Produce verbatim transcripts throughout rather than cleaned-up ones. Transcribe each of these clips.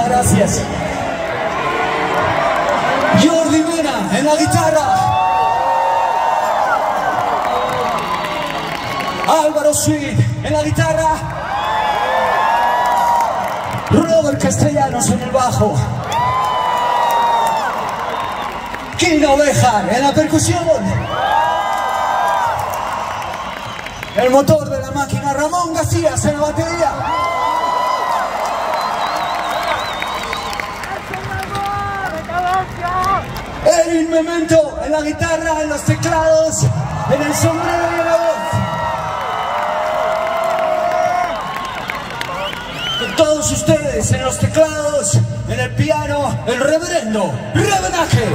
Muchas gracias. Jordi Mena en la guitarra. Álvaro Sweet en la guitarra. Robert Castellanos en el bajo. Kino Bejar en la percusión. El motor de la máquina, Ramón García en la batería. Erin Memento en la guitarra, en los teclados, en el sombrero y en la voz. Con todos ustedes en los teclados, en el piano, el reverendo Revenaje.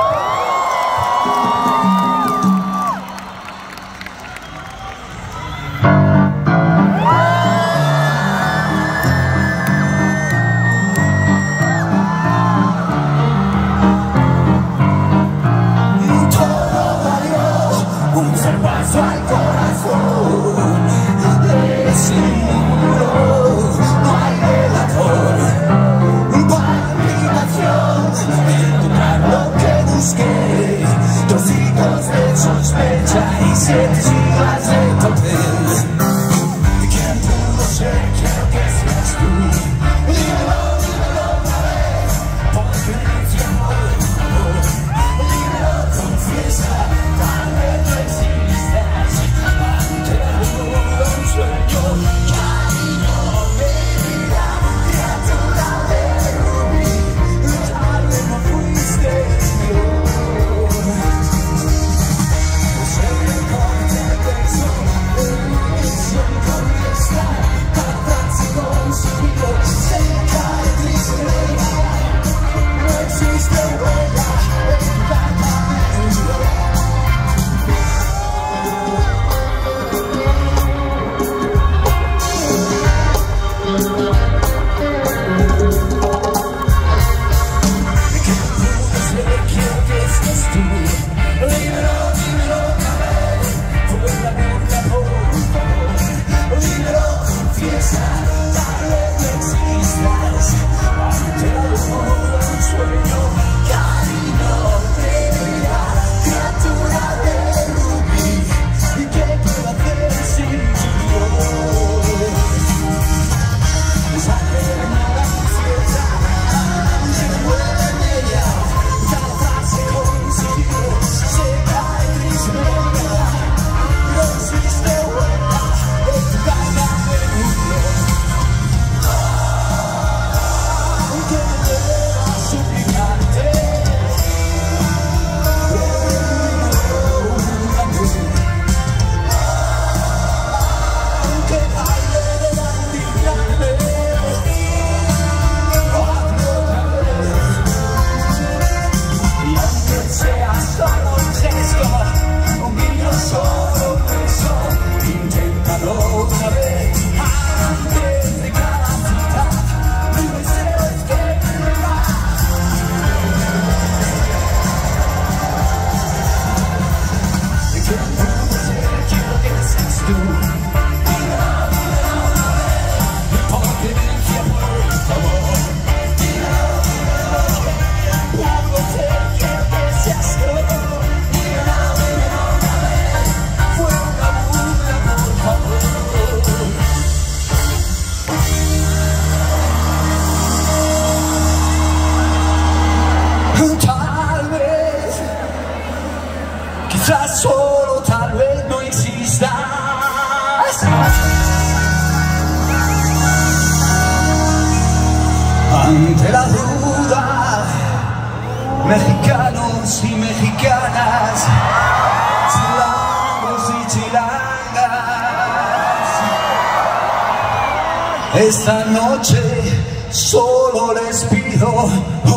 Solo tal vez no existas. Ante la duda, mexicanos y mexicanas, chilangos y chilangas, esta noche solo les pido